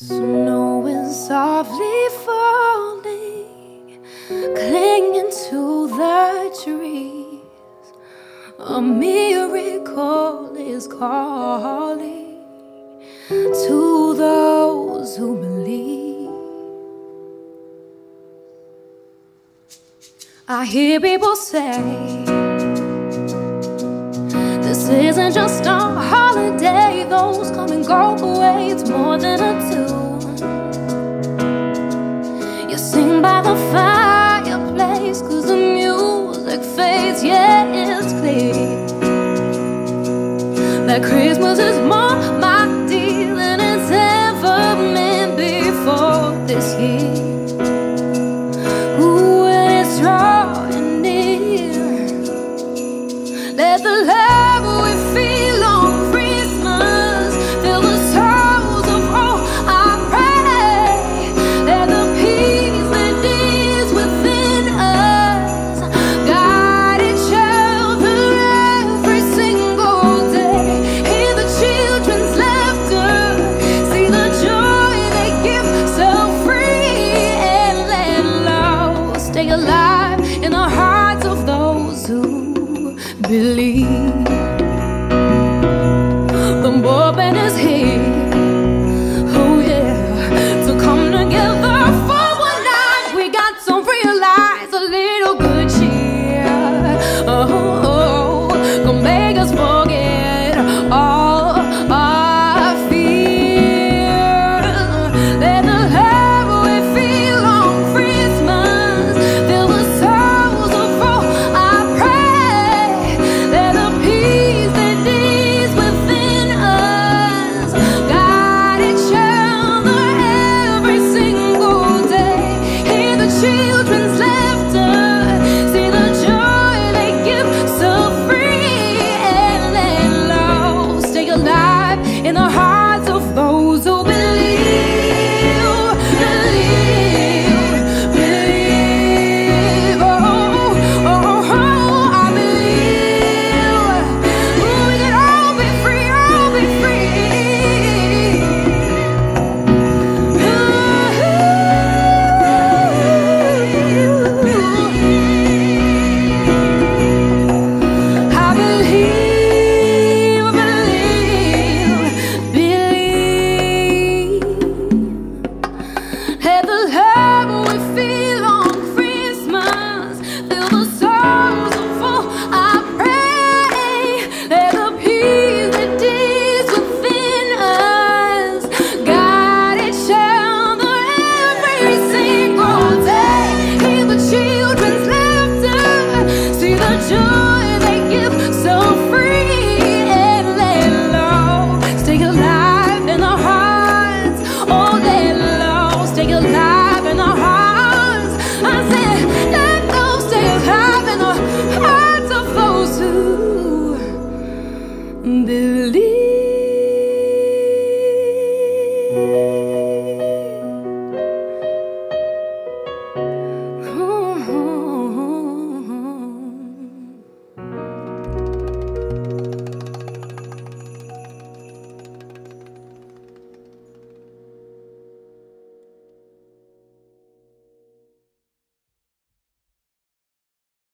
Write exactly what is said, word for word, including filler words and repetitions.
Snow is softly falling, clinging to the trees. A miracle is calling to those who believe. I hear people say this isn't just a holiday, those come and go away, it's more than a tune. You sing by the fireplace cause the music fades, yeah, it's clear that Christmas is more my deal than it's ever been before this year. Ooh, when it's drawing near, let the love we feel on Christmas fill the souls of all. I pray that the peace that is within us guide each other every single day. Hear the children's laughter, see the joy they give so free, and let love stay alive in the hearts of those who believe.